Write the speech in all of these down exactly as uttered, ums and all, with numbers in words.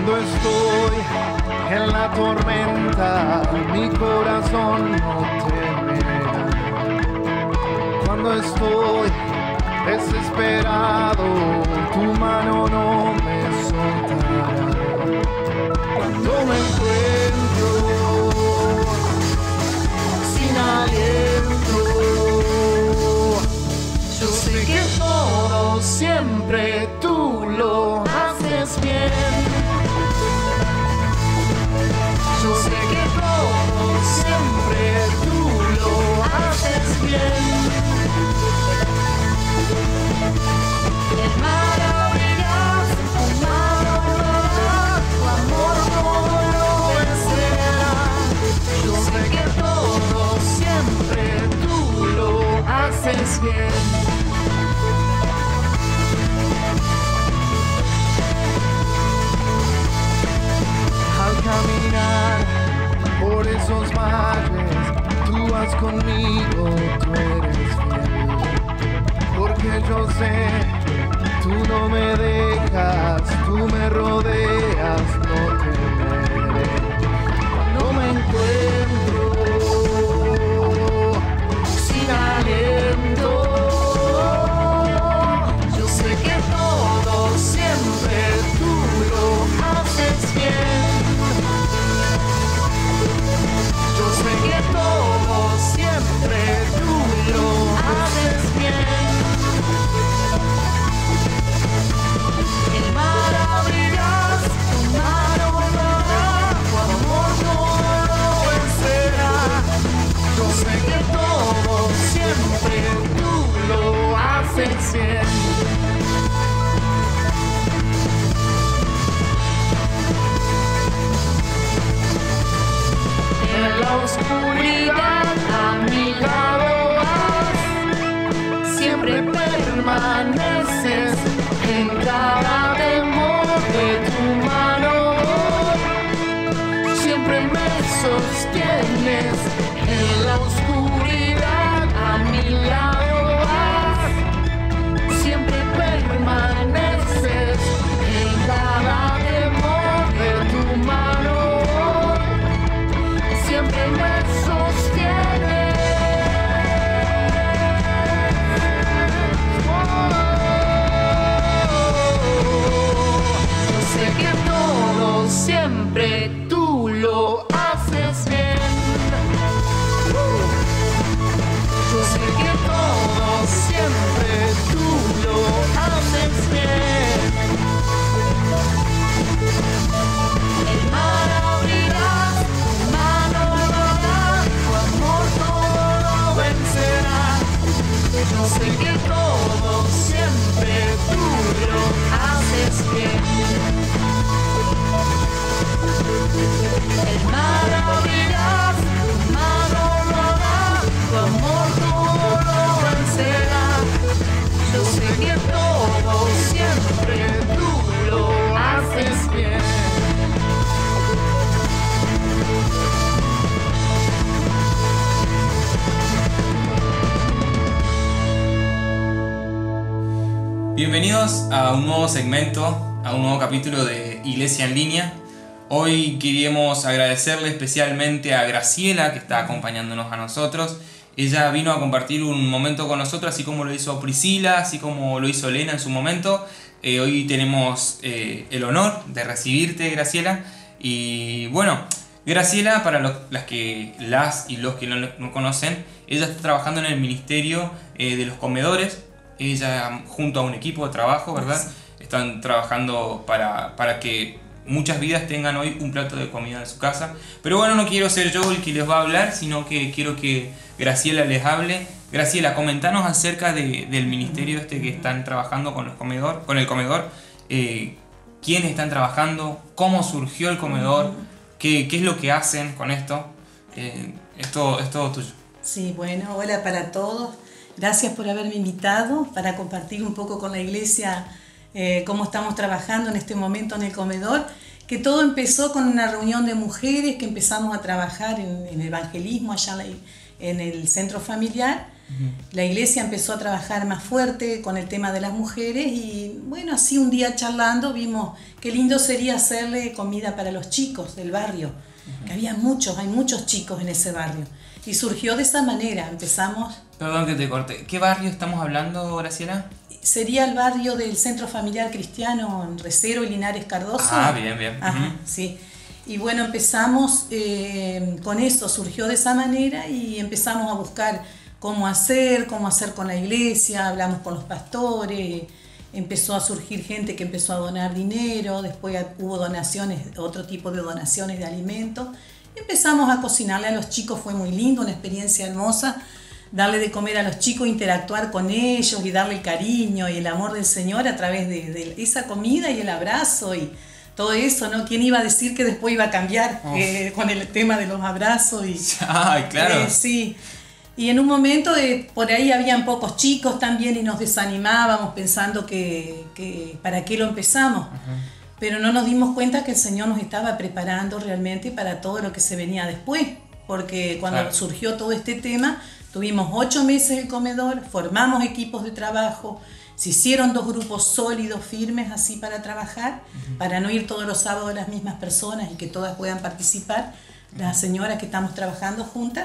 Cuando estoy en la tormenta, mi corazón no temerá. Cuando estoy desesperado, tu mano no me soltará. Cuando me encuentro sin aliento, yo sé que todo siempre tú lo haces bien. Yo sé que todo siempre tú lo haces bien. El maravillas, tu mano obra, tu amor todo lo vencerá. Yo sé que todo siempre tú lo haces bien. Caminar por esos valles, tú vas conmigo, tú eres fiel. Porque yo sé, tú no me dejas, tú me rodeas, no temeré. Cuando me encuentro sin aliento, yo sé que todo siempre tú lo haces bien. Yo sé que todo siempre tú lo haces bien. El mar abrirás, tu mano volverá, tu amor todo lo vencerá. Yo sé que todo siempre tú lo haces bien. En la oscuridad a mi lado vas, siempre permaneces en cada temor de tu mano. Siempre me sostienes en la oscuridad a mi lado vas, siempre permaneces en cada temor de tu mano. Siempre me sostiene. Oh, yo sé que todo siempre tú lo haces bien. Yo sé que todo siempre tú lo haces bien. El mar abrirás, tu mano volverá, tu amor todo lo vencerá. Yo sé que todo siempre tú lo haces bien. El mar abrirás, tu mano volverá, tu amor todo lo vencerá. Yo sé que todo siempre tú lo haces bien. Bienvenidos a un nuevo segmento, a un nuevo capítulo de Iglesia en Línea. Hoy queríamos agradecerle especialmente a Graciela, que está acompañándonos a nosotros. Ella vino a compartir un momento con nosotros, así como lo hizo Priscila, así como lo hizo Elena en su momento. Eh, hoy tenemos eh, el honor de recibirte, Graciela. Y bueno, Graciela, para los, las, que, las y los que no, no conocen, ella está trabajando en el ministerio eh, de los comedores. Ella junto a un equipo de trabajo, ¿verdad? Sí. Están trabajando para, para que muchas vidas tengan hoy un plato de comida en su casa. Pero bueno, no quiero ser yo el que les va a hablar, sino que quiero que Graciela les hable. Graciela, comentanos acerca de, del ministerio este que están trabajando con, los comedor, con el comedor. Eh, ¿Quiénes están trabajando? ¿Cómo surgió el comedor? ¿Qué, qué es lo que hacen con esto? Eh, es, todo, es todo tuyo. Sí, bueno, hola para todos. Gracias por haberme invitado para compartir un poco con la iglesia eh, cómo estamos trabajando en este momento en el comedor, que todo empezó con una reunión de mujeres que empezamos a trabajar en, en evangelismo allá en el centro familiar, Uh-huh. La iglesia empezó a trabajar más fuerte con el tema de las mujeres y bueno, así un día charlando vimos qué lindo sería hacerle comida para los chicos del barrio, uh-huh. que había muchos, hay muchos chicos en ese barrio. Y surgió de esa manera, empezamos... Perdón que te corte, ¿qué barrio estamos hablando, Graciela? Sería el barrio del Centro Familiar Cristiano en Recero y Linares Cardoso. Ah, bien, bien. Ajá, uh-huh. sí. Y bueno, empezamos eh, con eso, surgió de esa manera y empezamos a buscar cómo hacer, cómo hacer con la iglesia, hablamos con los pastores, empezó a surgir gente que empezó a donar dinero, después hubo donaciones, otro tipo de donaciones de alimentos. Empezamos a cocinarle a los chicos, fue muy lindo, una experiencia hermosa, darle de comer a los chicos, interactuar con ellos y darle el cariño y el amor del Señor a través de, de esa comida y el abrazo y todo eso, ¿no? ¿Quién iba a decir que después iba a cambiar oh. eh, con el tema de los abrazos? Y, Ay, claro. Eh, sí. Y en un momento eh, por ahí habían pocos chicos también y nos desanimábamos pensando que, que para qué lo empezamos. Uh-huh. Pero no nos dimos cuenta que el Señor nos estaba preparando realmente para todo lo que se venía después. Porque cuando claro. surgió todo este tema, tuvimos ocho meses el comedor, formamos equipos de trabajo, se hicieron dos grupos sólidos, firmes así para trabajar, uh-huh. para no ir todos los sábados las mismas personas y que todas puedan participar, uh-huh. las señoras que estamos trabajando juntas.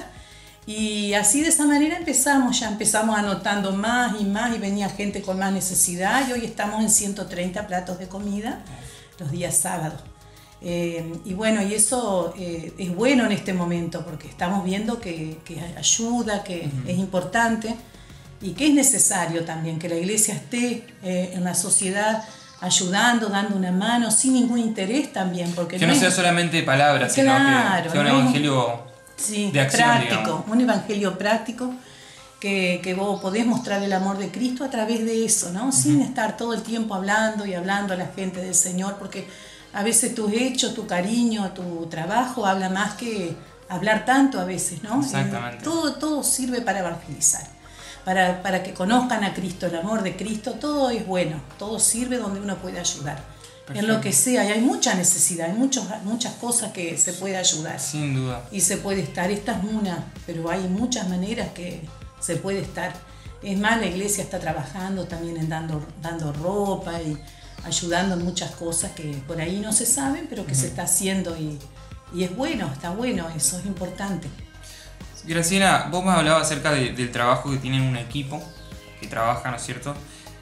Y así de esa manera empezamos, ya empezamos anotando más y más y venía gente con más necesidad y hoy estamos en ciento treinta platos de comida los días sábados. Eh, y bueno, y eso eh, es bueno en este momento porque estamos viendo que, que ayuda, que uh-huh. es importante y que es necesario también que la iglesia esté eh, en la sociedad ayudando, dando una mano, sin ningún interés también. Porque que no, no sea es, solamente palabras, claro, sino que sea un evangelio sí, de acción, práctico, digamos. Un evangelio práctico que, que vos podés mostrar el amor de Cristo a través de eso, ¿no? Uh-huh. Sin estar todo el tiempo hablando y hablando a la gente del Señor, porque a veces tus hechos, tu cariño, tu trabajo habla más que hablar tanto a veces, ¿no? Exactamente. Eh, todo, todo sirve para evangelizar, para, para que conozcan a Cristo, el amor de Cristo, todo es bueno, todo sirve donde uno puede ayudar. Perfecto. En lo que sea, y hay mucha necesidad, hay muchos, muchas cosas que se puede ayudar. Sin duda. Y se puede estar, esta es una, pero hay muchas maneras que se puede estar. Es más, la iglesia está trabajando también en dando, dando ropa y ayudando en muchas cosas que por ahí no se saben, pero que uh-huh. se está haciendo y, y es bueno, está bueno, eso es importante. Graciela, vos me hablabas acerca de, del trabajo que tienen un equipo que trabaja, ¿no es cierto?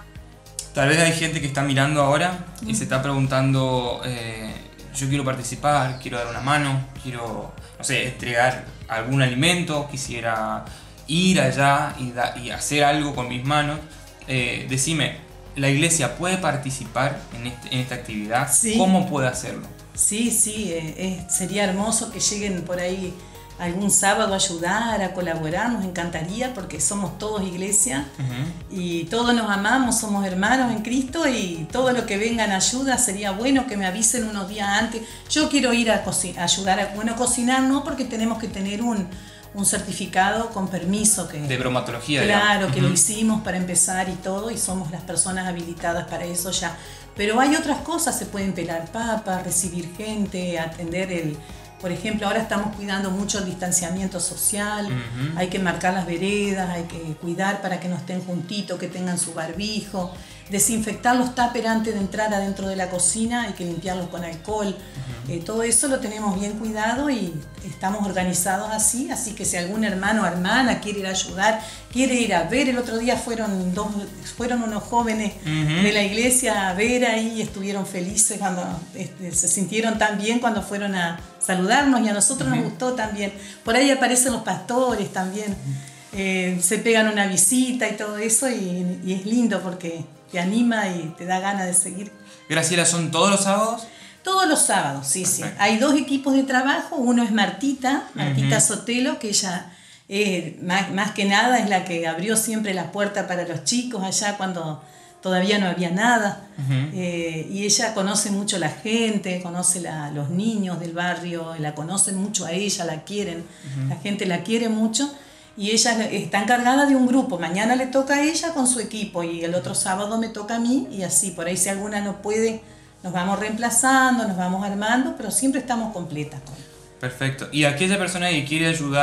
Tal vez hay gente que está mirando ahora y uh-huh. se está preguntando, eh, yo quiero participar, quiero dar una mano, quiero, no sé, entregar algún alimento, quisiera ir allá y, da, y hacer algo con mis manos. Eh, decime, ¿la iglesia puede participar en, este, en esta actividad? Sí. ¿Cómo puede hacerlo? Sí, sí, eh, eh, sería hermoso que lleguen por ahí algún sábado a ayudar, a colaborar, nos encantaría porque somos todos iglesia uh-huh. y todos nos amamos, somos hermanos en Cristo y todo lo que venga en ayuda sería bueno que me avisen unos días antes. Yo quiero ir a, co- a ayudar, a, bueno, cocinar no porque tenemos que tener un, un certificado con permiso. Que, de bromatología. Claro, digamos. que uh-huh. lo hicimos para empezar y todo y somos las personas habilitadas para eso ya. Pero hay otras cosas, se pueden pelar papas, recibir gente, atender el... Por ejemplo, ahora estamos cuidando mucho el distanciamiento social, uh-huh. hay que marcar las veredas, hay que cuidar para que no estén juntitos, que tengan su barbijo, desinfectar los tuppers antes de entrar adentro de la cocina, hay que limpiarlos con alcohol, uh-huh. eh, todo eso lo tenemos bien cuidado y estamos organizados así, así que si algún hermano o hermana quiere ir a ayudar, quiere ir a ver, el otro día fueron, dos, fueron unos jóvenes uh-huh. de la iglesia a ver ahí y estuvieron felices cuando este, se sintieron tan bien cuando fueron a saludarnos y a nosotros uh-huh. nos gustó también. Por ahí aparecen los pastores también, uh-huh. eh, se pegan una visita y todo eso y, y es lindo porque te anima y te da ganas de seguir. Graciela, ¿son todos los sábados? Todos los sábados, sí, Perfecto. sí. Hay dos equipos de trabajo, uno es Martita, Martita uh-huh. Sotelo, que ella eh, más, más que nada es la que abrió siempre la puerta para los chicos allá cuando todavía no había nada. Uh-huh. Eh, y ella conoce mucho a la gente, conoce a los niños del barrio, la conocen mucho a ella, la quieren, uh-huh. la gente la quiere mucho. Y ella está encargada de un grupo, mañana le toca a ella con su equipo y el otro sábado me toca a mí y así, por ahí si alguna no puede, nos vamos reemplazando, nos vamos armando, pero siempre estamos completas. Perfecto. Y aquella persona que quiere ayudar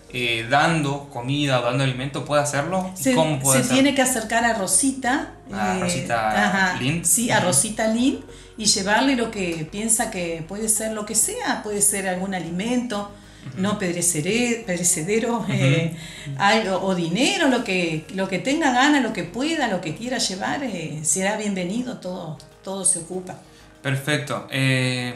eh, dando comida o dando alimento puede hacerlo? Se, ¿Cómo puede se hacerlo? tiene que acercar a Rosita. A eh, Rosita ajá, Lin. Sí, a Rosita Lin, y llevarle lo que piensa que puede ser lo que sea, puede ser algún alimento, uh-huh. no perecere, perecedero, uh-huh. eh, algo, o dinero, lo que, lo que tenga gana, lo que pueda, lo que quiera llevar, eh, será bienvenido, todo, todo se ocupa. Perfecto. Eh,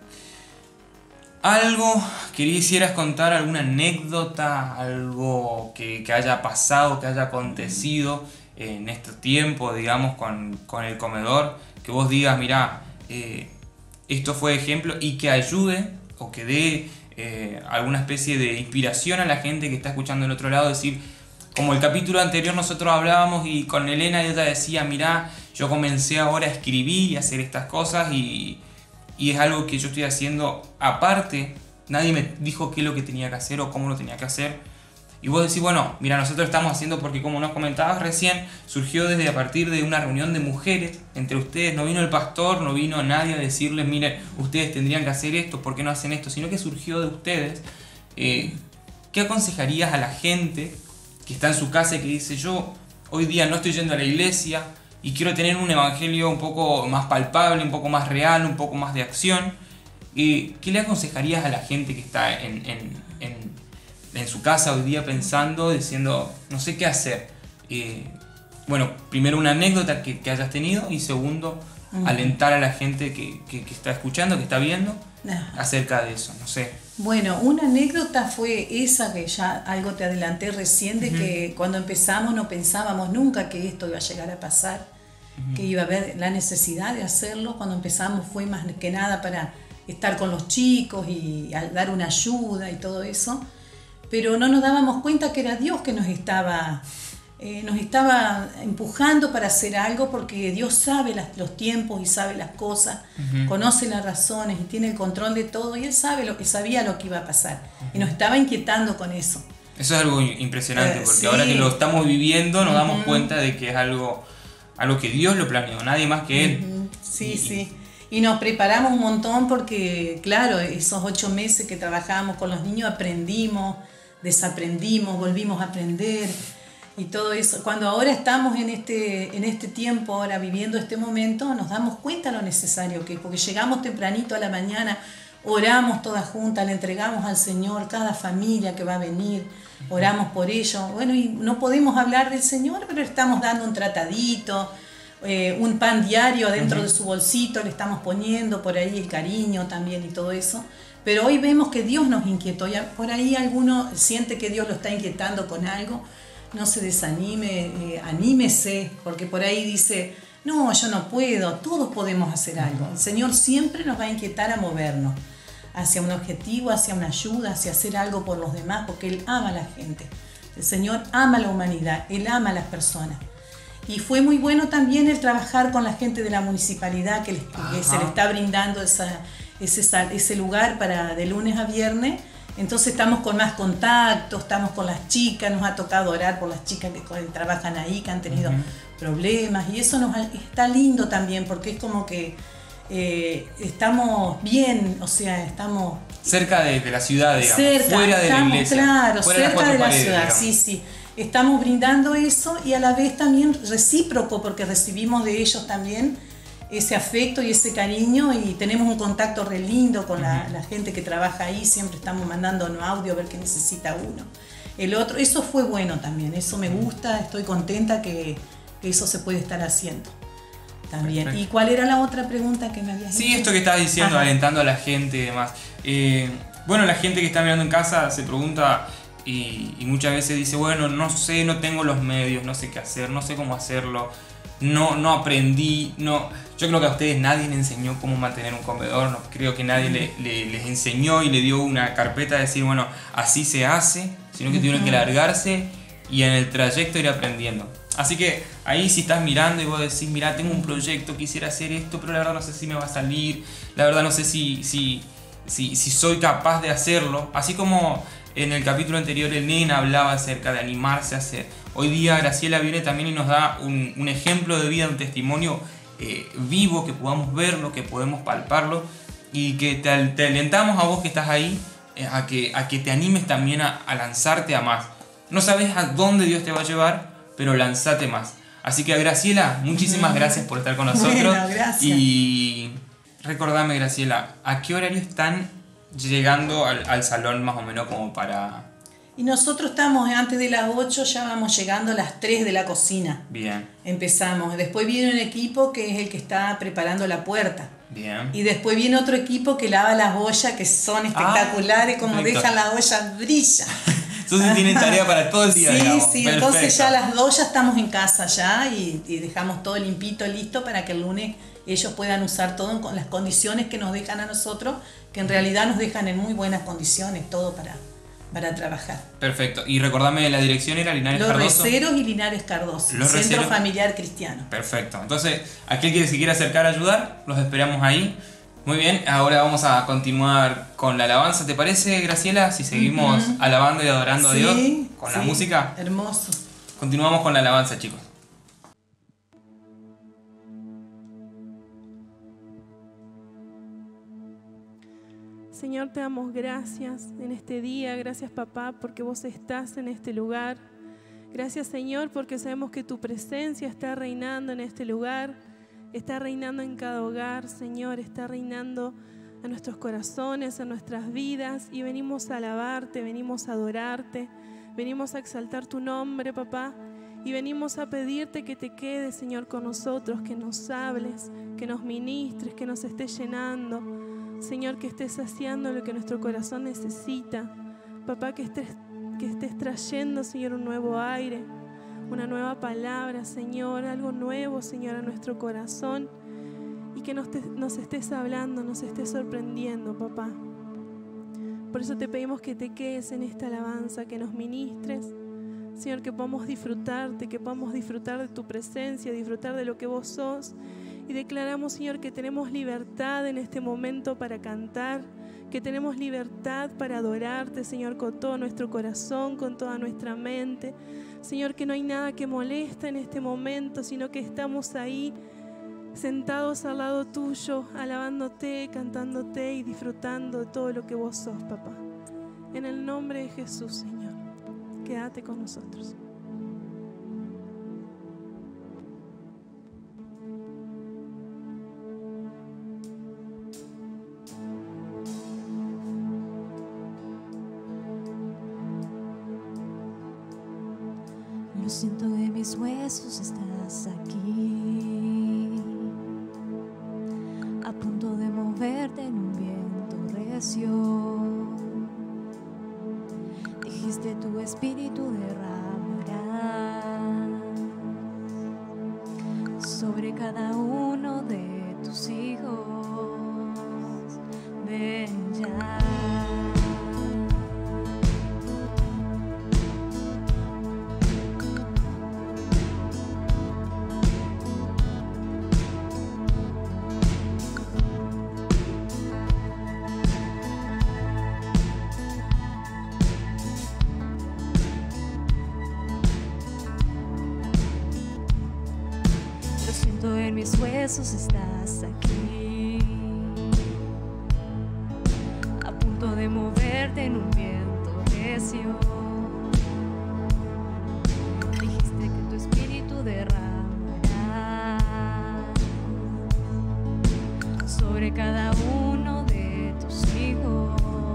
¿Algo que quisieras contar, alguna anécdota, algo que, que haya pasado, que haya acontecido en este tiempo, digamos, con, con el comedor? Que vos digas, mirá, eh, esto fue ejemplo, y que ayude o que dé eh, alguna especie de inspiración a la gente que está escuchando del otro lado. Decir, como el capítulo anterior nosotros hablábamos y con Elena ella decía, mirá, yo comencé ahora a escribir y a hacer estas cosas y... y es algo que yo estoy haciendo aparte, nadie me dijo qué es lo que tenía que hacer o cómo lo tenía que hacer. Y vos decís, bueno, mira, nosotros estamos haciendo porque, como nos comentabas recién, surgió desde a partir de una reunión de mujeres entre ustedes. No vino el pastor, no vino nadie a decirles, miren, ustedes tendrían que hacer esto, ¿por qué no hacen esto? Sino que surgió de ustedes. Eh, ¿Qué aconsejarías a la gente que está en su casa y que dice, yo hoy día no estoy yendo a la iglesia y quiero tener un evangelio un poco más palpable, un poco más real, un poco más de acción? Eh, ¿Qué le aconsejarías a la gente que está en, en, en, en su casa hoy día pensando, diciendo, no sé qué hacer? Eh, bueno, primero una anécdota que, que hayas tenido, y segundo, uh-huh. alentar a la gente que, que, que está escuchando, que está viendo, uh-huh. acerca de eso, no sé. Bueno, una anécdota fue esa, que ya algo te adelanté recién, de uh-huh. que cuando empezamos no pensábamos nunca que esto iba a llegar a pasar, uh-huh. que iba a haber la necesidad de hacerlo. Cuando empezamos fue más que nada para estar con los chicos y dar una ayuda y todo eso, pero no nos dábamos cuenta que era Dios que nos estaba, eh, nos estaba empujando para hacer algo, porque Dios sabe las, los tiempos y sabe las cosas, uh-huh. conoce las razones y tiene el control de todo, y Él sabe lo, sabía lo que iba a pasar, uh-huh. y nos estaba inquietando con eso. Eso es algo impresionante, eh, porque sí. ahora que lo estamos viviendo nos uh-huh. damos cuenta de que es algo, algo que Dios lo planeó, nadie más que Él. Uh-huh. Sí, y, sí. Y nos preparamos un montón porque, claro, esos ocho meses que trabajábamos con los niños aprendimos, desaprendimos, volvimos a aprender y todo eso. Cuando ahora estamos en este, en este tiempo, ahora viviendo este momento, nos damos cuenta lo necesario que es, porque llegamos tempranito a la mañana, oramos todas juntas, le entregamos al Señor cada familia que va a venir, oramos por ellos. Bueno, y no podemos hablar del Señor, pero estamos dando un tratadito, Eh, un pan diario adentro uh-huh. de su bolsito, le estamos poniendo por ahí el cariño también y todo eso. Pero hoy vemos que Dios nos inquietó, y por ahí alguno siente que Dios lo está inquietando con algo. No se desanime, eh, anímese, porque por ahí dice, no, yo no puedo. Todos podemos hacer algo. El Señor siempre nos va a inquietar a movernos hacia un objetivo, hacia una ayuda, hacia hacer algo por los demás, porque Él ama a la gente. El Señor ama a la humanidad, Él ama a las personas. Y fue muy bueno también el trabajar con la gente de la municipalidad, que, les, que se le está brindando esa, ese, ese lugar para de lunes a viernes. Entonces estamos con más contacto, estamos con las chicas, nos ha tocado orar por las chicas que trabajan ahí, que han tenido uh-huh. problemas, y eso nos está lindo también, porque es como que eh, estamos bien, o sea, estamos... Cerca de, de la ciudad, digamos, cerca, fuera de estamos, la iglesia. Claro, fuera cerca de, de la paredes, ciudad, digamos. sí, sí. Estamos brindando eso, y a la vez también recíproco, porque recibimos de ellos también ese afecto y ese cariño, y tenemos un contacto re lindo con la, la gente que trabaja ahí. Siempre estamos mandando un audio a ver qué necesita uno, el otro. Eso fue bueno también, eso me gusta, estoy contenta que, que eso se puede estar haciendo también. Perfecto. ¿Y cuál era la otra pregunta que me habías Sí, dicho? esto que estabas diciendo, Ajá. alentando a la gente y demás. Eh, bueno, la gente que está mirando en casa se pregunta... Y, y muchas veces dice, bueno, no sé, no tengo los medios, no sé qué hacer, no sé cómo hacerlo, no, no aprendí, no... Yo creo que a ustedes nadie les enseñó cómo mantener un comedor, no creo que nadie le, le, les enseñó y le dio una carpeta de decir, bueno, así se hace, sino que tuvieron que largarse y en el trayecto ir aprendiendo. Así que ahí, si estás mirando y vos decís, mira, tengo un proyecto, quisiera hacer esto, pero la verdad no sé si me va a salir, la verdad no sé si, si, si, si soy capaz de hacerlo, así como... En el capítulo anterior Elena hablaba acerca de animarse a hacer. Hoy día Graciela viene también y nos da un, un ejemplo de vida, un testimonio eh, vivo, que podamos verlo, que podemos palparlo, y que te, te alentamos a vos que estás ahí a que, a que te animes también a, a lanzarte a más. No sabes a dónde Dios te va a llevar, pero lanzate más. Así que Graciela, muchísimas gracias por estar con nosotros. Bueno, gracias. Y recordame, Graciela, ¿a qué horario están llegando al, al salón más o menos como para...? Y nosotros estamos antes de las ocho, ya vamos llegando a las tres de la cocina. Bien. Empezamos. Después viene un equipo que es el que está preparando la puerta. Bien. Y después viene otro equipo que lava las ollas, que son espectaculares, Ah, como perfecto. dejan las ollas brillan. Entonces tienen tarea para todo el día, Sí, digamos. sí, Perfecto. entonces ya a las dos ya estamos en casa ya y, y dejamos todo limpito, listo para que el lunes ellos puedan usar todo con las condiciones que nos dejan a nosotros, que en realidad nos dejan en muy buenas condiciones todo para, para trabajar. Perfecto. Y recordame, la dirección era Linares Los Cardoso. Receros y Linares Cardoso, Los Centro Receros. Familiar Cristiano. Perfecto. Entonces, aquel que se quiera acercar a ayudar, los esperamos ahí. Muy bien, ahora vamos a continuar con la alabanza. ¿Te parece, Graciela, si seguimos Uh-huh. alabando y adorando a Sí, Dios con la sí, música? hermoso. Continuamos con la alabanza, chicos. Señor, te damos gracias en este día. Gracias, papá, porque vos estás en este lugar. Gracias, Señor, porque sabemos que tu presencia está reinando en este lugar. Está reinando en cada hogar, Señor. Está reinando en nuestros corazones, en nuestras vidas. Y venimos a alabarte, venimos a adorarte. Venimos a exaltar tu nombre, papá. Y venimos a pedirte que te quedes, Señor, con nosotros. Que nos hables, que nos ministres, que nos estés llenando. Señor, que estés saciando lo que nuestro corazón necesita. Papá, que estés, que estés trayendo, Señor, un nuevo aire, una nueva palabra, Señor, algo nuevo, Señor, a nuestro corazón. Y que nos, te, nos estés hablando, nos estés sorprendiendo, papá. Por eso te pedimos que te quedes en esta alabanza, que nos ministres. Señor, que podamos disfrutarte, que podamos disfrutar de tu presencia, disfrutar de lo que vos sos. Y declaramos, Señor, que tenemos libertad en este momento para cantar, que tenemos libertad para adorarte, Señor, con todo nuestro corazón, con toda nuestra mente. Señor, que no hay nada que molesta en este momento, sino que estamos ahí sentados al lado tuyo, alabándote, cantándote y disfrutando de todo lo que vos sos, papá. En el nombre de Jesús, Señor, quédate con nosotros. Lo siento, en mis huesos estás aquí, a punto de moverte en un viento recio. Dijiste tu espíritu derramará sobre cada uno de tus hijos. Ven ya. En mis huesos estás aquí, a punto de moverte en un viento recio. Dijiste que tu espíritu derramará sobre cada uno de tus hijos.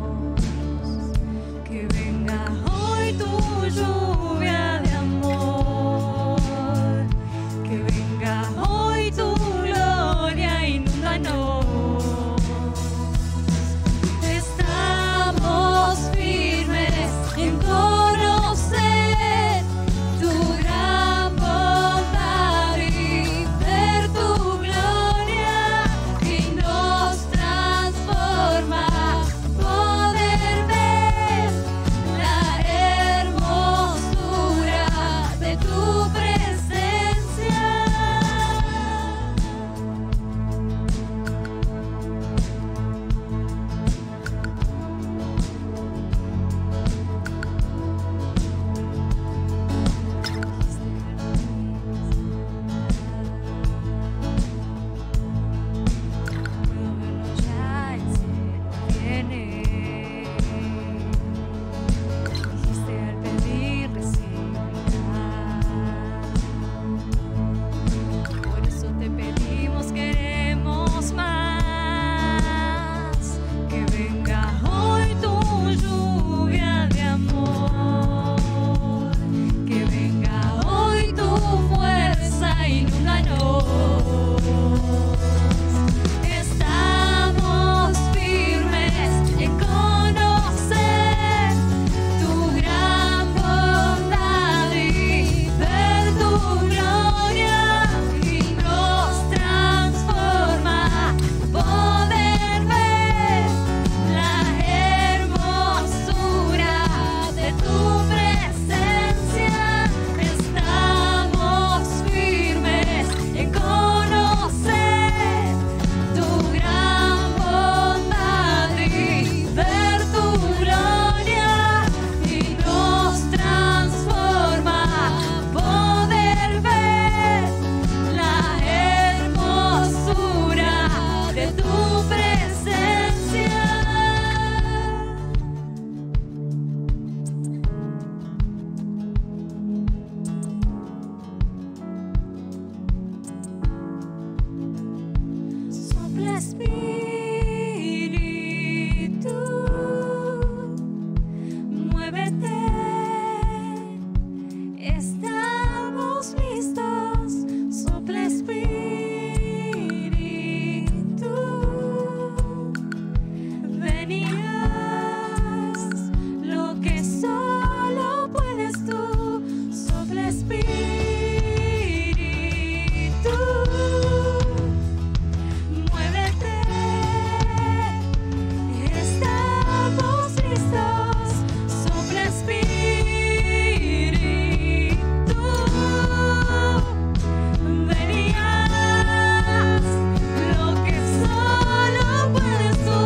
Que venga hoy tu lluvia de amor, que venga hoy tu gloria inúndanos. Estamos firmes en todo. que venga hoy tu lluvia de amor, que venga hoy tu fuerza, inúndanos. Estamos firmes en conocer tu gran bondad y ver tu gloria, y nos transforma poder ver la hermosura de tu presencia. Estamos firmes en conocer tu gran bondad y ver tu gloria, y nos transforma poder ver la hermosura de tu presencia. Sopla Espíritu, muévete, estamos listos. Sopla Espíritu, ven y haz lo que solo puedes tú. Sopla Espíritu, muévete, estamos listos. Sopla Espíritu, ven y haz lo que solo puedes tú.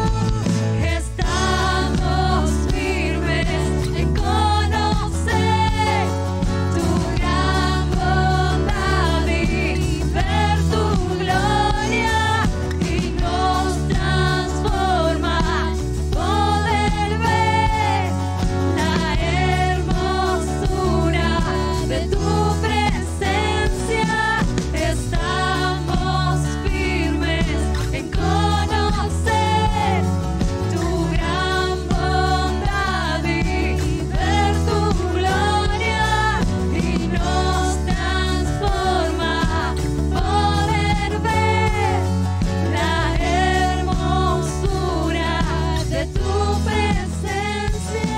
Estamos firmes en conocer tu gran bondad y ver tu gloria, y nos transforma poder ver la hermosura de tu presencia. Estamos firmes en conocer tu gran bondad y ver tu gloria, y nos transforma poder ver la hermosura de tu presencia.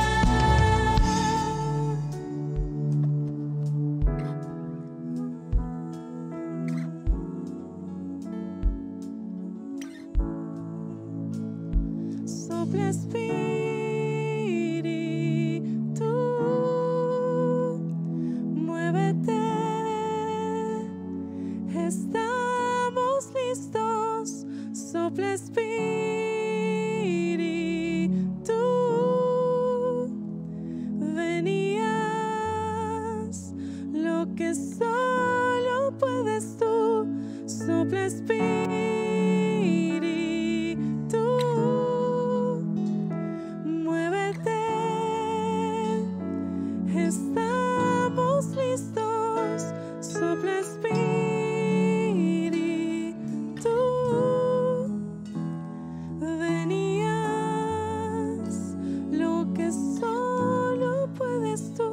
Sopla Espíritu, muévete, estamos listos. Sopla Espíritu, ven y haz lo que solo puedes tú. Sopla Espíritu, muévete, estamos listos. Sopla Espíritu, ven y haz lo que solo puedes tú.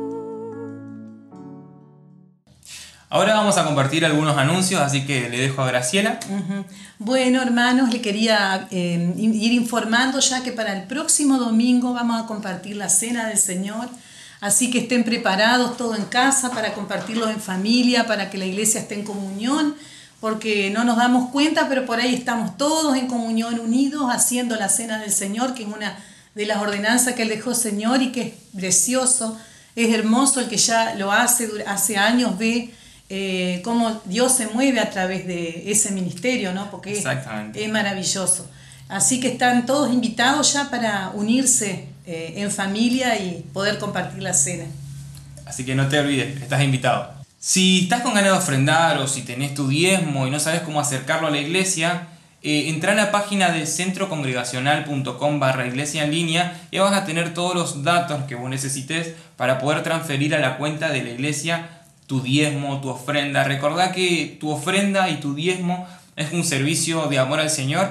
Ahora vamos a compartir algunos anuncios, así que le dejo a Graciela. Ujú. Bueno, hermanos, le quería eh, ir informando ya que para el próximo domingo vamos a compartir la Cena del Señor. Así que estén preparados todo en casa para compartirlo en familia, para que la iglesia esté en comunión, porque no nos damos cuenta, pero por ahí estamos todos en comunión, unidos, haciendo la Cena del Señor, que es una de las ordenanzas que Él dejó, Señor, y que es precioso, es hermoso. El que ya lo hace hace años ve eh, cómo Dios se mueve a través de ese ministerio, ¿no? Porque es, es maravilloso. Así que están todos invitados ya para unirse eh, en familia y poder compartir la cena. Así que no te olvides, estás invitado. Si estás con ganas de ofrendar o si tenés tu diezmo y no sabes cómo acercarlo a la iglesia, eh, entra a la página de centrocongregacional.com barra iglesia en línea y vas a tener todos los datos que vos necesites para poder transferir a la cuenta de la iglesia tu diezmo, tu ofrenda. Recordá que tu ofrenda y tu diezmo es un servicio de amor al Señor,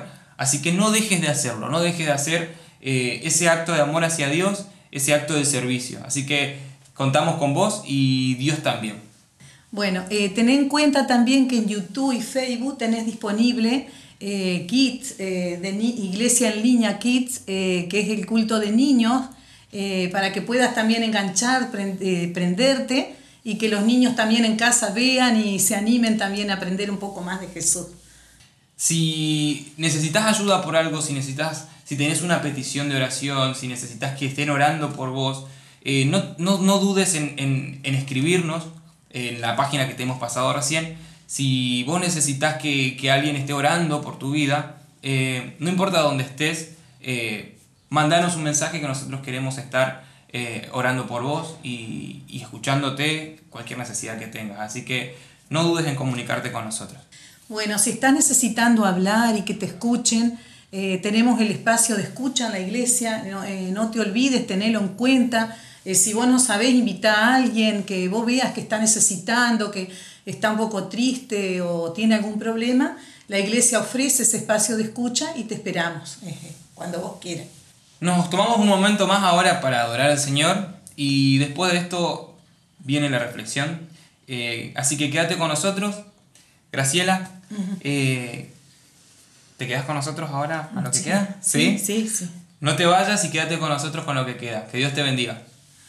Así que no dejes de hacerlo, no dejes de hacer eh, ese acto de amor hacia Dios, ese acto de servicio. Así que contamos con vos y Dios también. Bueno, eh, ten en cuenta también que en YouTube y Facebook tenés disponible eh, Kids, eh, de ni- Iglesia en Línea Kids, eh, que es el culto de niños, eh, para que puedas también enganchar, prend- eh, prenderte, y que los niños también en casa vean y se animen también a aprender un poco más de Jesús. Si necesitas ayuda por algo, si necesitas, si tenés una petición de oración, si necesitas que estén orando por vos, eh, no, no, no dudes en, en, en escribirnos en la página que te hemos pasado recién. Si vos necesitas que, que alguien esté orando por tu vida, eh, no importa dónde estés, eh, mandanos un mensaje que nosotros queremos estar eh, orando por vos y, y escuchándote cualquier necesidad que tengas. Así que no dudes en comunicarte con nosotros. Bueno, si estás necesitando hablar y que te escuchen, eh, tenemos el espacio de escucha en la iglesia, no, eh, no te olvides, tenelo en cuenta. Eh, si vos no sabés, invitá a alguien que vos veas que está necesitando, que está un poco triste o tiene algún problema. La iglesia ofrece ese espacio de escucha y te esperamos eh, cuando vos quieras. Nos tomamos un momento más ahora para adorar al Señor y después de esto viene la reflexión. Eh, así que quédate con nosotros. Graciela, eh, ¿te quedas con nosotros ahora a lo que Sí, queda? sí, sí, sí. No te vayas y quédate con nosotros con lo que queda. Que Dios te bendiga.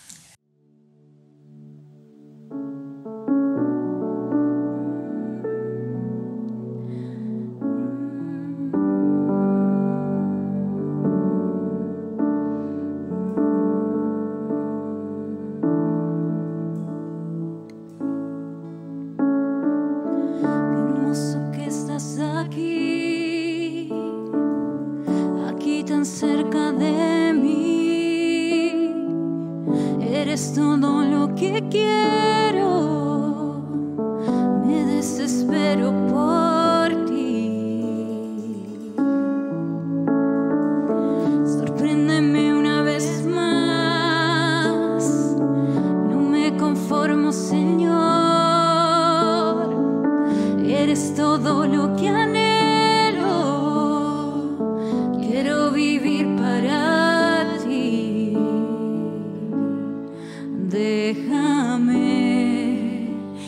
Hermoso que estás aquí, aquí tan cerca de mí. Eres todo lo que quiero, me desespero por ti. Sorpréndeme una vez más, no me conformo, Señor. Eres todo lo que anhelo, quiero vivir para ti. Déjame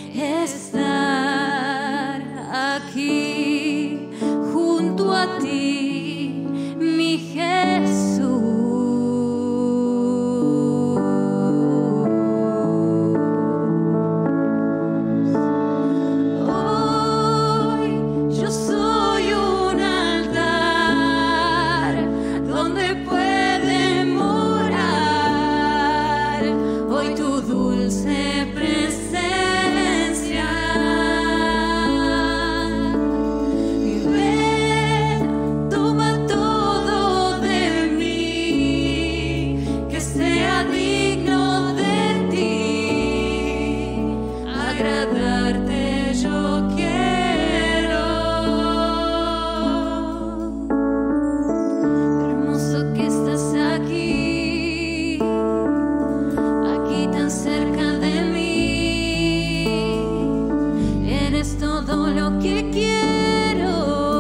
estar aquí junto a ti, mi Jesús. Hoy yo soy un altar donde puede morar hoy tu dulce presencia. Y ven, toma todo de mí, que sea digno de ti, agradarte yo quiero. Hermoso que estás aquí, aquí tan cerca de mí. Eres todo lo que quiero,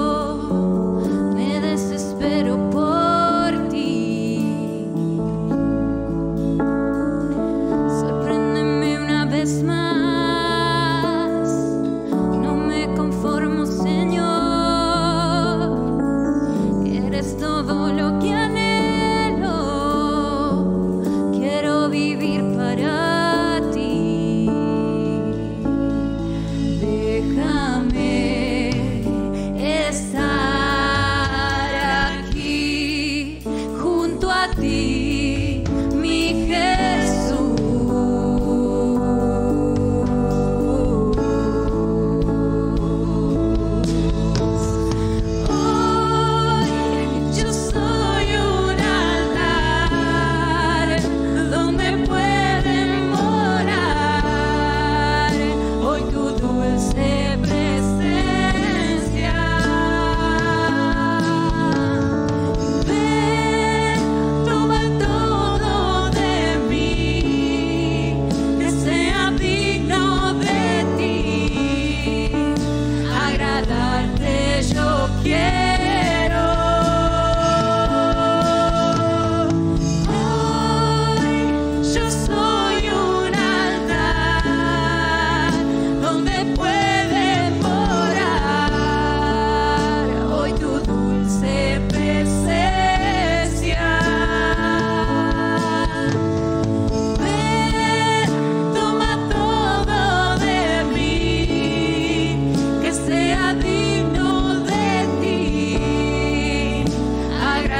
me desespero por ti. Sorpréndeme una vez más, no me conformo, Señor. Eres todo lo que anhelo, quiero vivir para ti. Déjame estar aquí junto a ti, mi Jesús. Hoy yo soy un altar donde pueden morar hoy tu dulce presencia. Ven, toma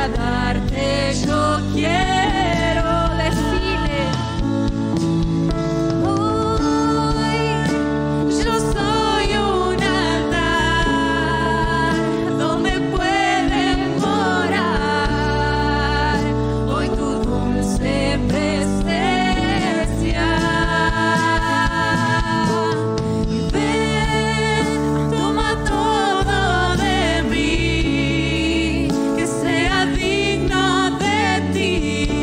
agradarte yo quiero decirle, hoy yo soy un altar donde pueden morar hoy tu dulce presencia. Ven, toma todo de mí, que sea digno de ti.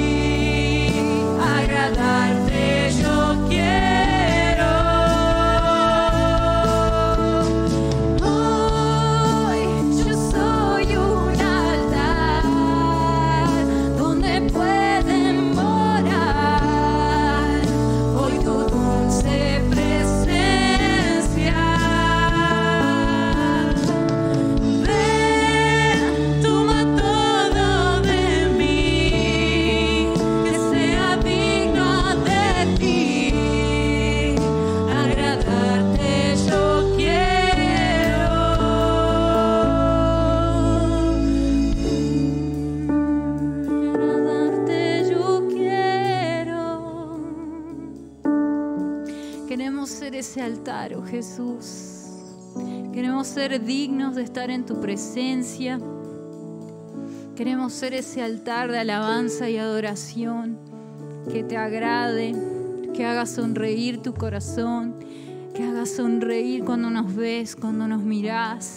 Agradarte yo quiero. Hoy yo soy un altar donde pueden morar hoy tu dulce presencia. Ven, toma todo de mí, que sea digno de ti. Agradarte yo quiero. Agradarte yo quiero. Queremos ser ese altar, oh Jesús. Queremos ser dignos de estar en tu presencia. Queremos ser ese altar de alabanza y adoración que te agrade, que haga sonreír tu corazón, que haga sonreír cuando nos ves, cuando nos mirás.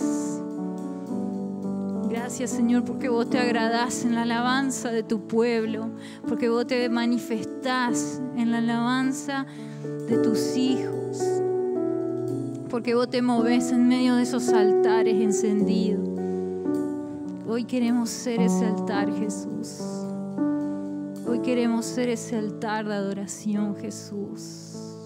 Gracias, Señor, porque vos te agradás en la alabanza de tu pueblo, porque vos te manifestás en la alabanza de tus hijos, porque vos te movés en medio de esos altares encendidos. Hoy queremos ser ese altar, Jesús. Hoy queremos ser ese altar de adoración, Jesús.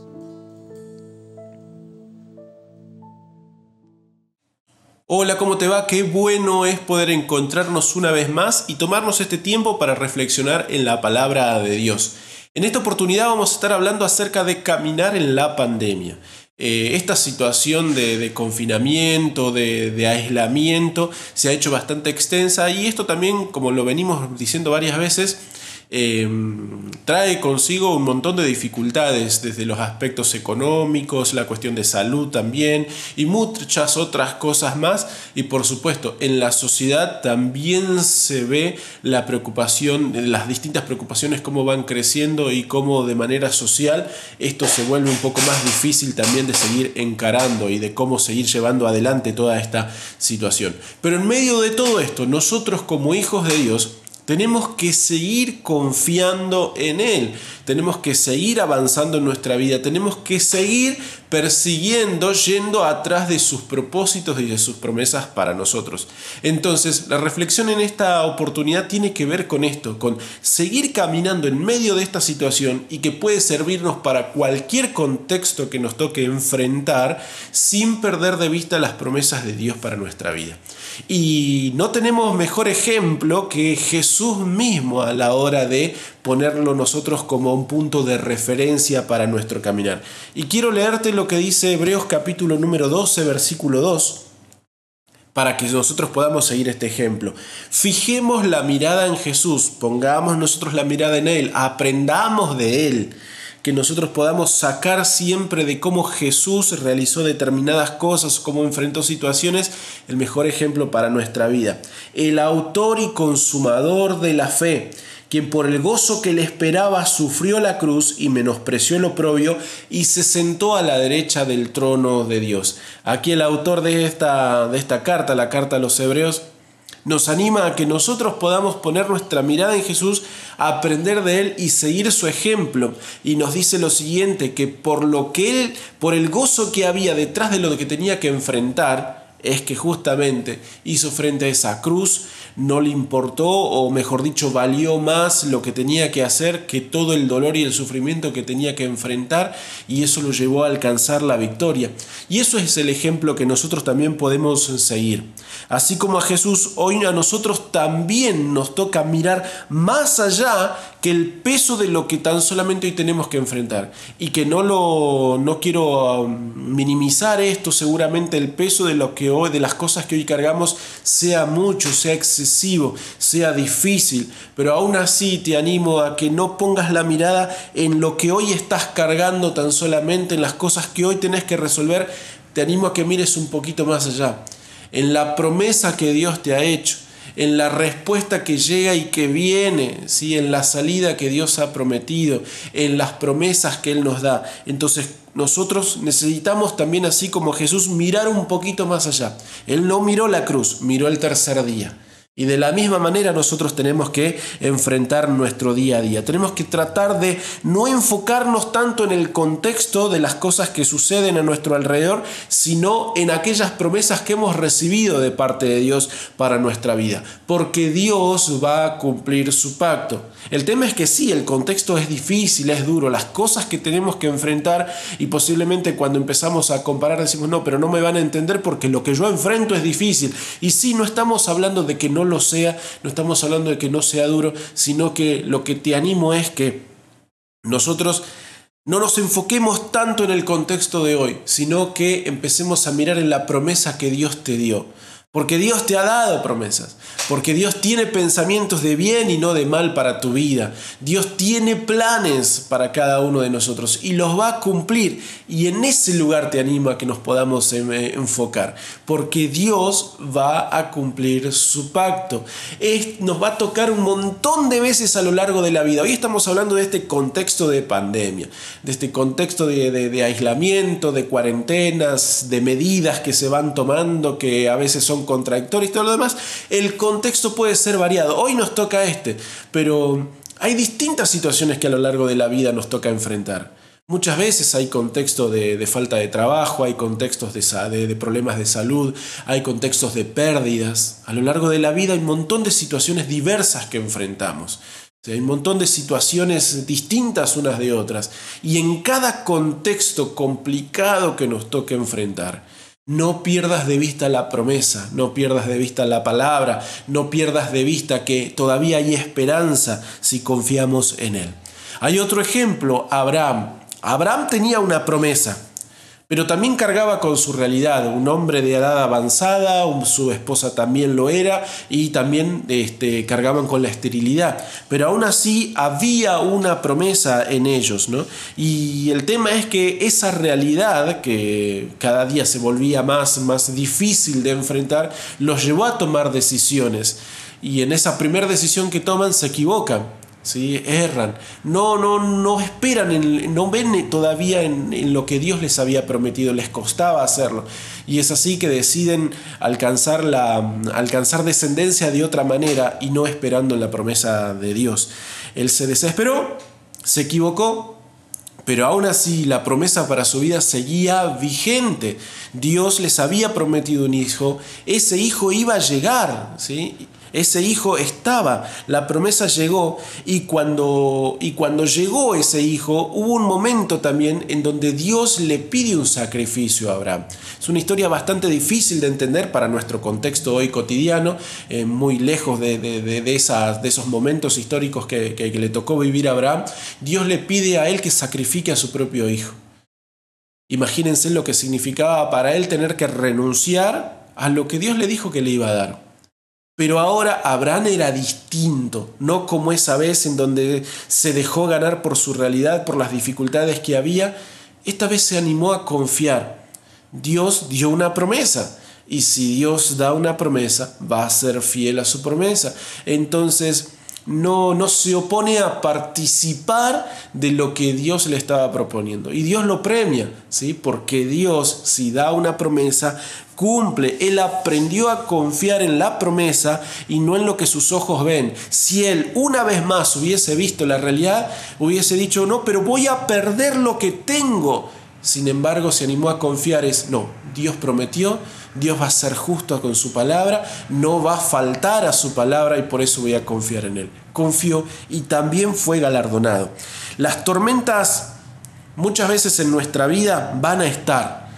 Hola, ¿cómo te va? Qué bueno es poder encontrarnos una vez más y tomarnos este tiempo para reflexionar en la palabra de Dios. En esta oportunidad vamos a estar hablando acerca de caminar en la pandemia. Eh, esta situación de, de confinamiento, de, de aislamiento, se ha hecho bastante extensa y esto también, como lo venimos diciendo varias veces, Eh, trae consigo un montón de dificultades desde los aspectos económicos, la cuestión de salud también y muchas otras cosas más, y por supuesto en la sociedad también se ve la preocupación, las distintas preocupaciones, cómo van creciendo y cómo de manera social esto se vuelve un poco más difícil también de seguir encarando y de cómo seguir llevando adelante toda esta situación. Pero en medio de todo esto, nosotros como hijos de Dios tenemos que seguir confiando en Él, tenemos que seguir avanzando en nuestra vida, tenemos que seguir persiguiendo, yendo atrás de sus propósitos y de sus promesas para nosotros. Entonces, la reflexión en esta oportunidad tiene que ver con esto, con seguir caminando en medio de esta situación y que puede servirnos para cualquier contexto que nos toque enfrentar sin perder de vista las promesas de Dios para nuestra vida. Y no tenemos mejor ejemplo que Jesús mismo a la hora de ponerlo nosotros como un punto de referencia para nuestro caminar. Y quiero leerte lo que dice Hebreos capítulo número doce, versículo dos, para que nosotros podamos seguir este ejemplo. Fijemos la mirada en Jesús, pongamos nosotros la mirada en Él, aprendamos de Él, que nosotros podamos sacar siempre de cómo Jesús realizó determinadas cosas, cómo enfrentó situaciones, el mejor ejemplo para nuestra vida. El autor y consumador de la fe, quien por el gozo que le esperaba sufrió la cruz y menospreció el oprobio y se sentó a la derecha del trono de Dios. Aquí el autor de esta, de esta carta, la carta a los Hebreos, nos anima a que nosotros podamos poner nuestra mirada en Jesús, aprender de Él y seguir su ejemplo. Y nos dice lo siguiente, que por lo que Él, por el gozo que había detrás de lo que tenía que enfrentar, es que justamente hizo frente a esa cruz, no le importó, o mejor dicho, valió más lo que tenía que hacer que todo el dolor y el sufrimiento que tenía que enfrentar, y eso lo llevó a alcanzar la victoria. Y eso es el ejemplo que nosotros también podemos seguir. Así como a Jesús, hoy a nosotros también nos toca mirar más allá que el peso de lo que tan solamente hoy tenemos que enfrentar, y que no lo no quiero minimizar esto, seguramente el peso de lo que hoy, de las cosas que hoy cargamos, sea mucho, sea excesivo, sea difícil, pero aún así te animo a que no pongas la mirada en lo que hoy estás cargando tan solamente, en las cosas que hoy tenés que resolver. Te animo a que mires un poquito más allá, en la promesa que Dios te ha hecho, en la respuesta que llega y que viene, ¿sí? En la salida que Dios ha prometido, en las promesas que Él nos da. Entonces nosotros necesitamos también, así como Jesús, mirar un poquito más allá. Él no miró la cruz, miró el tercer día. Y de la misma manera nosotros tenemos que enfrentar nuestro día a día. Tenemos que tratar de no enfocarnos tanto en el contexto de las cosas que suceden a nuestro alrededor, sino en aquellas promesas que hemos recibido de parte de Dios para nuestra vida. Porque Dios va a cumplir su pacto. El tema es que sí, el contexto es difícil, es duro, las cosas que tenemos que enfrentar, y posiblemente cuando empezamos a comparar decimos, no, pero no me van a entender porque lo que yo enfrento es difícil. Y sí, no estamos hablando de que no lo sea, no estamos hablando de que no sea duro, sino que lo que te animo es que nosotros no nos enfoquemos tanto en el contexto de hoy, sino que empecemos a mirar en la promesa que Dios te dio. Porque Dios te ha dado promesas, porque Dios tiene pensamientos de bien y no de mal para tu vida. Dios tiene planes para cada uno de nosotros y los va a cumplir. Y en ese lugar te animo a que nos podamos enfocar, porque Dios va a cumplir su pacto. Es, nos va a tocar un montón de veces a lo largo de la vida. Hoy estamos hablando de este contexto de pandemia, de este contexto de, de, de aislamiento, de cuarentenas, de medidas que se van tomando que a veces son contradictorios y todo lo demás. El contexto puede ser variado. Hoy nos toca este, pero hay distintas situaciones que a lo largo de la vida nos toca enfrentar. Muchas veces hay contextos de, de falta de trabajo, hay contextos de, de, de problemas de salud, hay contextos de pérdidas. A lo largo de la vida hay un montón de situaciones diversas que enfrentamos. O sea, hay un montón de situaciones distintas unas de otras. Y en cada contexto complicado que nos toque enfrentar, no pierdas de vista la promesa, no pierdas de vista la palabra, no pierdas de vista que todavía hay esperanza si confiamos en Él. Hay otro ejemplo, Abraham. Abraham tenía una promesa, pero también cargaba con su realidad. Un hombre de edad avanzada, un, su esposa también lo era, y también este, cargaban con la esterilidad. Pero aún así había una promesa en ellos, ¿no? Y el tema es que esa realidad, que cada día se volvía más, más difícil de enfrentar, los llevó a tomar decisiones. Y en esa primera decisión que toman se equivocan. ¿Sí? Erran, no, no, no esperan, en, no ven todavía en, en lo que Dios les había prometido, les costaba hacerlo. Y es así que deciden alcanzar, la, alcanzar descendencia de otra manera y no esperando en la promesa de Dios. Él se desesperó, se equivocó, pero aún así la promesa para su vida seguía vigente. Dios les había prometido un hijo, ese hijo iba a llegar, ¿sí? Ese hijo estaba, la promesa llegó, y cuando, y cuando llegó ese hijo, hubo un momento también en donde Dios le pide un sacrificio a Abraham. Es una historia bastante difícil de entender para nuestro contexto hoy cotidiano, eh, muy lejos de, de, de, de, esas, de esos momentos históricos que, que, que le tocó vivir a Abraham. Dios le pide a él que sacrifique a su propio hijo. Imagínense lo que significaba para él tener que renunciar a lo que Dios le dijo que le iba a dar. Pero ahora Abraham era distinto, no como esa vez en donde se dejó ganar por su realidad, por las dificultades que había. Esta vez se animó a confiar. Dios dio una promesa, y si Dios da una promesa, va a ser fiel a su promesa. Entonces no, no se opone a participar de lo que Dios le estaba proponiendo. Y Dios lo premia, ¿sí? Porque Dios, si da una promesa, cumple. Él aprendió a confiar en la promesa y no en lo que sus ojos ven. Si él una vez más hubiese visto la realidad, hubiese dicho, no, pero voy a perder lo que tengo. Sin embargo, se animó a confiar. Es, no, Dios prometió, Dios va a ser justo con su palabra, no va a faltar a su palabra, y por eso voy a confiar en Él. Confió y también fue galardonado. Las tormentas muchas veces en nuestra vida van a estar.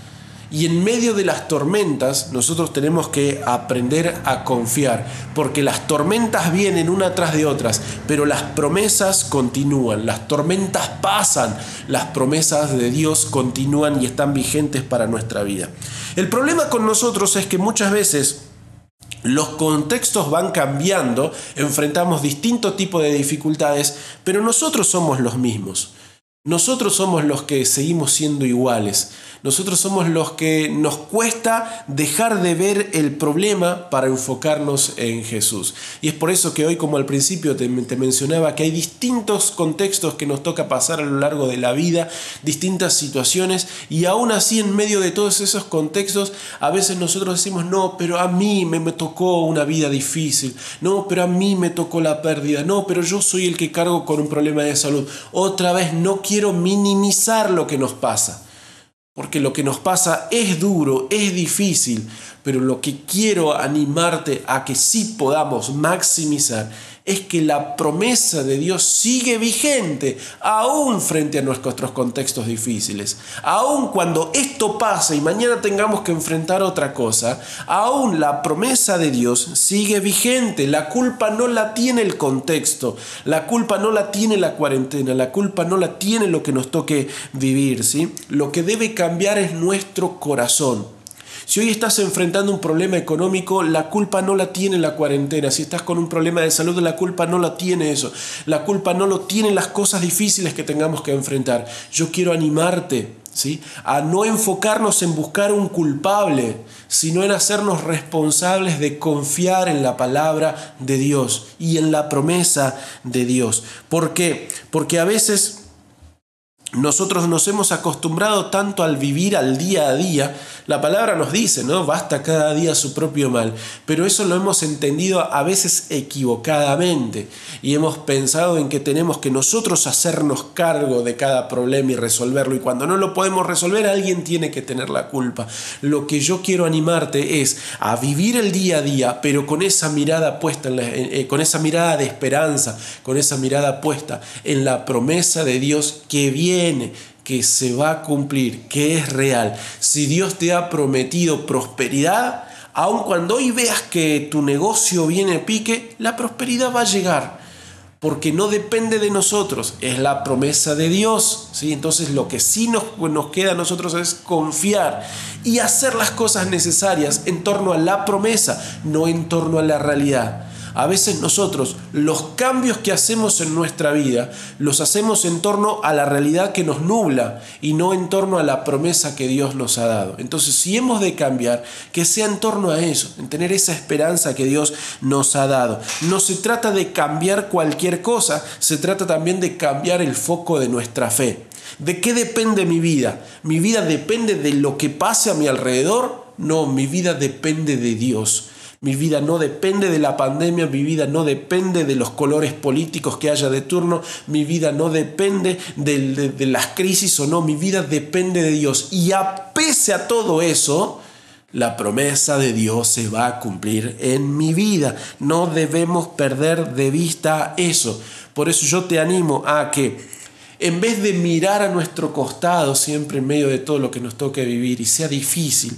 Y en medio de las tormentas nosotros tenemos que aprender a confiar, porque las tormentas vienen una tras de otras, pero las promesas continúan, las tormentas pasan, las promesas de Dios continúan y están vigentes para nuestra vida. El problema con nosotros es que muchas veces los contextos van cambiando, enfrentamos distintos tipos de dificultades, pero nosotros somos los mismos. Nosotros somos los que seguimos siendo iguales. Nosotros somos los que nos cuesta dejar de ver el problema para enfocarnos en Jesús. Y es por eso que hoy, como al principio te, te mencionaba, que hay distintos contextos que nos toca pasar a lo largo de la vida, distintas situaciones, y aún así en medio de todos esos contextos, a veces nosotros decimos, no, pero a mí me, me tocó una vida difícil, no, pero a mí me tocó la pérdida, no, pero yo soy el que cargo con un problema de salud. Otra vez, no quiero minimizar lo que nos pasa. Porque lo que nos pasa es duro, es difícil, pero lo que quiero animarte a que sí podamos maximizar es que la promesa de Dios sigue vigente, aún frente a nuestros contextos difíciles. Aún cuando esto pasa y mañana tengamos que enfrentar otra cosa, aún la promesa de Dios sigue vigente. La culpa no la tiene el contexto, la culpa no la tiene la cuarentena, la culpa no la tiene lo que nos toque vivir, ¿sí? Lo que debe cambiar es nuestro corazón. Si hoy estás enfrentando un problema económico, la culpa no la tiene la cuarentena. Si estás con un problema de salud, la culpa no la tiene eso. La culpa no lo tienen las cosas difíciles que tengamos que enfrentar. Yo quiero animarte, ¿sí?, a no enfocarnos en buscar un culpable, sino en hacernos responsables de confiar en la palabra de Dios y en la promesa de Dios. ¿Por qué? Porque a veces nosotros nos hemos acostumbrado tanto al vivir al día a día. La palabra nos dice, ¿no? Basta cada día su propio mal. Pero eso lo hemos entendido a veces equivocadamente. Y hemos pensado en que tenemos que nosotros hacernos cargo de cada problema y resolverlo. Y cuando no lo podemos resolver, alguien tiene que tener la culpa. Lo que yo quiero animarte es a vivir el día a día, pero con esa mirada puesta, en la, eh, con esa mirada de esperanza, con esa mirada puesta en la promesa de Dios que viene, que se va a cumplir, que es real. Si Dios te ha prometido prosperidad, aun cuando hoy veas que tu negocio viene a pique, la prosperidad va a llegar, porque no depende de nosotros, es la promesa de Dios, ¿sí? Entonces lo que sí nos, nos queda a nosotros es confiar y hacer las cosas necesarias en torno a la promesa, no en torno a la realidad. A veces nosotros los cambios que hacemos en nuestra vida los hacemos en torno a la realidad que nos nubla y no en torno a la promesa que Dios nos ha dado. Entonces, si hemos de cambiar, que sea en torno a eso, en tener esa esperanza que Dios nos ha dado. No se trata de cambiar cualquier cosa, se trata también de cambiar el foco de nuestra fe. ¿De qué depende mi vida? ¿Mi vida depende de lo que pase a mi alrededor? No, mi vida depende de Dios. Mi vida no depende de la pandemia, mi vida no depende de los colores políticos que haya de turno, mi vida no depende de, de, de las crisis o no, mi vida depende de Dios. Y a pese a todo eso, la promesa de Dios se va a cumplir en mi vida. No debemos perder de vista eso. Por eso yo te animo a que, en vez de mirar a nuestro costado siempre en medio de todo lo que nos toque vivir y sea difícil,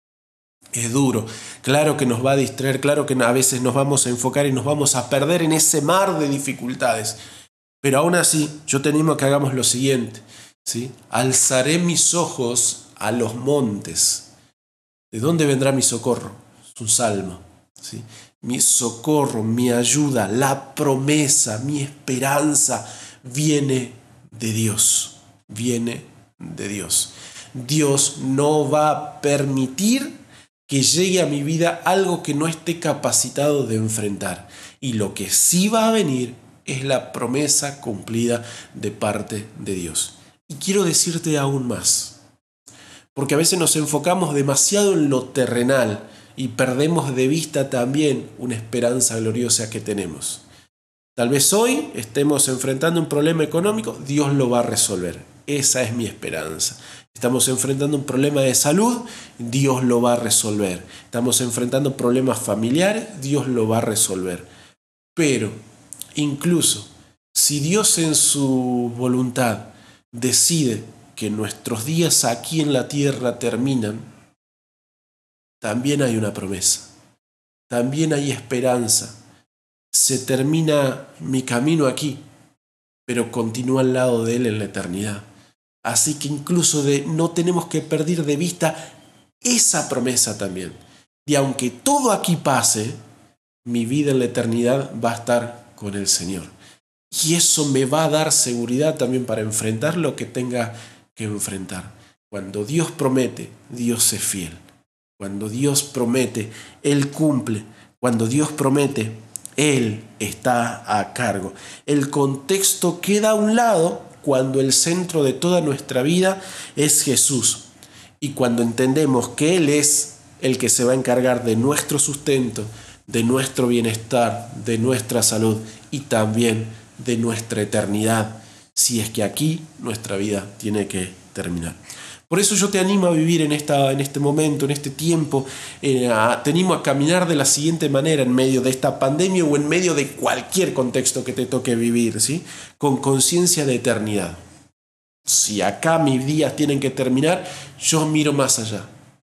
es duro, claro que nos va a distraer, claro que a veces nos vamos a enfocar y nos vamos a perder en ese mar de dificultades. Pero aún así, yo te animo a que hagamos lo siguiente, ¿sí? Alzaré mis ojos a los montes. ¿De dónde vendrá mi socorro? Es un salmo, ¿sí? Mi socorro, mi ayuda, la promesa, mi esperanza viene de Dios, viene de Dios. Dios no va a permitir que llegue a mi vida algo que no esté capacitado de enfrentar. Y lo que sí va a venir es la promesa cumplida de parte de Dios. Y quiero decirte aún más, porque a veces nos enfocamos demasiado en lo terrenal y perdemos de vista también una esperanza gloriosa que tenemos. Tal vez hoy estemos enfrentando un problema económico, Dios lo va a resolver. Esa es mi esperanza. Estamos enfrentando un problema de salud, Dios lo va a resolver. Estamos enfrentando problemas familiares, Dios lo va a resolver. Pero incluso si Dios en su voluntad decide que nuestros días aquí en la tierra terminan, también hay una promesa, también hay esperanza. Se termina mi camino aquí, pero continúa al lado de Él en la eternidad. Así que incluso de, no tenemos que perder de vista esa promesa también. Y aunque todo aquí pase, mi vida en la eternidad va a estar con el Señor. Y eso me va a dar seguridad también para enfrentar lo que tenga que enfrentar. Cuando Dios promete, Dios es fiel. Cuando Dios promete, Él cumple. Cuando Dios promete, Él está a cargo. El contexto queda a un lado cuando el centro de toda nuestra vida es Jesús. Y cuando entendemos que Él es el que se va a encargar de nuestro sustento, de nuestro bienestar, de nuestra salud y también de nuestra eternidad, si es que aquí nuestra vida tiene que terminar. Por eso yo te animo a vivir en, esta, en este momento, en este tiempo, eh, a, te animo a caminar de la siguiente manera en medio de esta pandemia o en medio de cualquier contexto que te toque vivir, ¿sí? Con conciencia de eternidad. Si acá mis días tienen que terminar, yo miro más allá.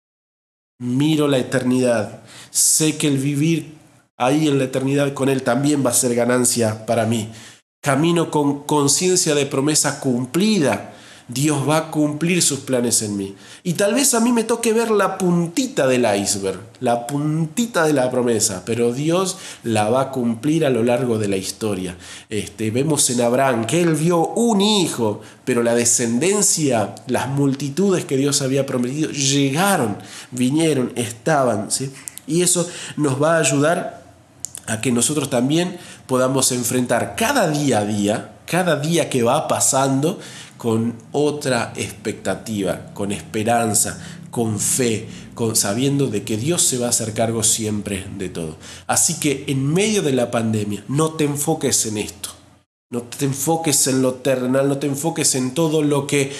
Miro la eternidad. Sé que el vivir ahí en la eternidad con Él también va a ser ganancia para mí. Camino con conciencia de promesa cumplida. Dios va a cumplir sus planes en mí. Y tal vez a mí me toque ver la puntita del iceberg, la puntita de la promesa, pero Dios la va a cumplir a lo largo de la historia. Este, vemos en Abraham que él vio un hijo, pero la descendencia, las multitudes que Dios había prometido, llegaron, vinieron, estaban, ¿sí? Y eso nos va a ayudar a que nosotros también podamos enfrentar cada día a día, cada día que va pasando, con otra expectativa, con esperanza, con fe, con, sabiendo de que Dios se va a hacer cargo siempre de todo. Así que en medio de la pandemia, no te enfoques en esto, no te enfoques en lo terrenal, no te enfoques en todo lo que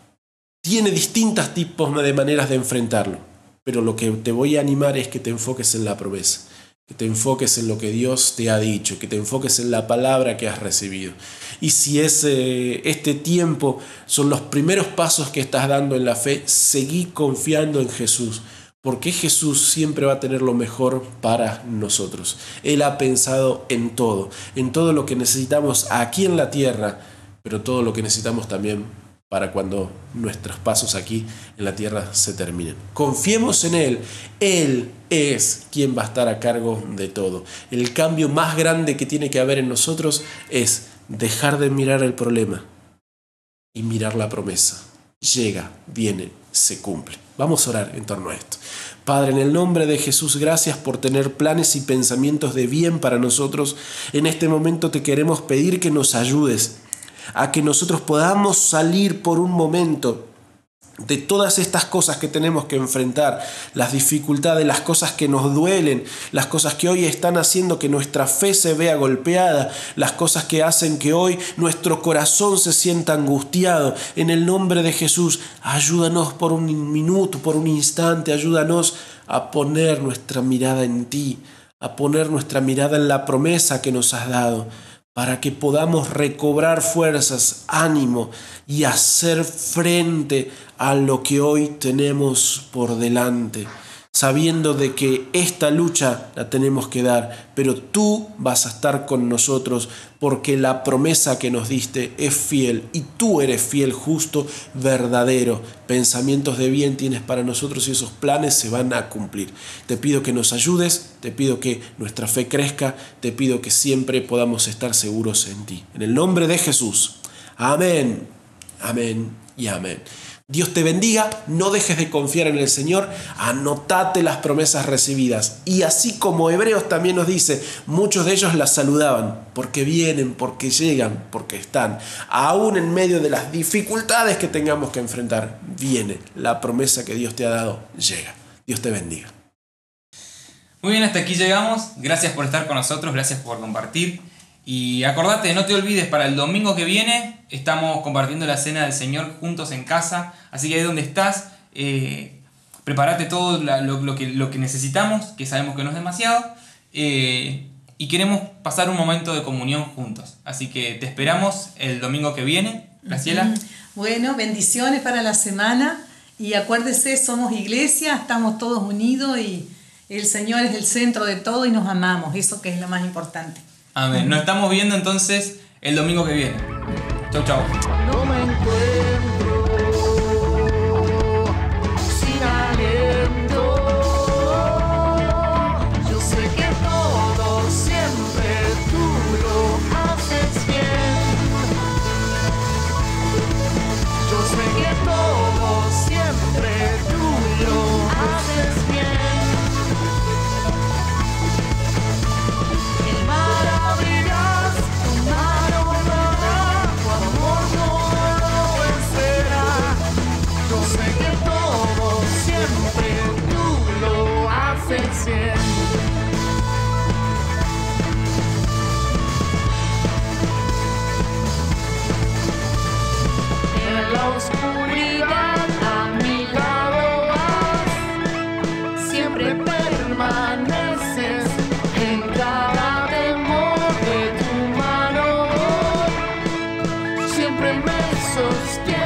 tiene distintos tipos de maneras de enfrentarlo. Pero lo que te voy a animar es que te enfoques en la promesa, que te enfoques en lo que Dios te ha dicho, que te enfoques en la palabra que has recibido. Y si ese, este tiempo son los primeros pasos que estás dando en la fe, seguí confiando en Jesús, porque Jesús siempre va a tener lo mejor para nosotros. Él ha pensado en todo, en todo lo que necesitamos aquí en la tierra, pero todo lo que necesitamos también para cuando nuestros pasos aquí en la tierra se terminen. Confiemos en Él. Él es quien va a estar a cargo de todo. El cambio más grande que tiene que haber en nosotros es dejar de mirar el problema y mirar la promesa. Llega, viene, se cumple. Vamos a orar en torno a esto. Padre, en el nombre de Jesús, gracias por tener planes y pensamientos de bien para nosotros. En este momento te queremos pedir que nos ayudes a que nosotros podamos salir por un momento de todas estas cosas que tenemos que enfrentar, las dificultades, las cosas que nos duelen, las cosas que hoy están haciendo que nuestra fe se vea golpeada, las cosas que hacen que hoy nuestro corazón se sienta angustiado. En el nombre de Jesús, ayúdanos por un minuto, por un instante, ayúdanos a poner nuestra mirada en ti, a poner nuestra mirada en la promesa que nos has dado, para que podamos recobrar fuerzas, ánimo y hacer frente a lo que hoy tenemos por delante, sabiendo de que esta lucha la tenemos que dar, pero tú vas a estar con nosotros porque la promesa que nos diste es fiel y tú eres fiel, justo, verdadero. Pensamientos de bien tienes para nosotros y esos planes se van a cumplir. Te pido que nos ayudes, te pido que nuestra fe crezca, te pido que siempre podamos estar seguros en ti. En el nombre de Jesús. Amén, amén y amén. Dios te bendiga, no dejes de confiar en el Señor, anotate las promesas recibidas. Y así como Hebreos también nos dice, muchos de ellos las saludaban, porque vienen, porque llegan, porque están. Aún en medio de las dificultades que tengamos que enfrentar, viene la promesa que Dios te ha dado, llega. Dios te bendiga. Muy bien, hasta aquí llegamos. Gracias por estar con nosotros, gracias por compartir. Y acordate, no te olvides, para el domingo que viene estamos compartiendo la cena del Señor juntos en casa. Así que ahí donde estás, eh, prepárate todo la, lo, lo, que, lo que necesitamos, que sabemos que no es demasiado. Eh, y queremos pasar un momento de comunión juntos. Así que te esperamos el domingo que viene. Graciela. Bueno, bendiciones para la semana. Y acuérdese, somos iglesia, estamos todos unidos y el Señor es el centro de todo y nos amamos, eso que es lo más importante. Amén. Nos estamos viendo entonces el domingo que viene. Chau, chau. No me encuentro sin aliento. Yo sé que todo siempre tú lo haces bien. Yo sé que todo siempre tú lo haces bien. El mar abrirás, tu mano guardará, tu amor no lo vencerá. Yo sé que todo siempre tú lo haces bien. En la oscuridad a mi lado vas, siempre permaneces en cada temor de tu mano, siempre me sostienes.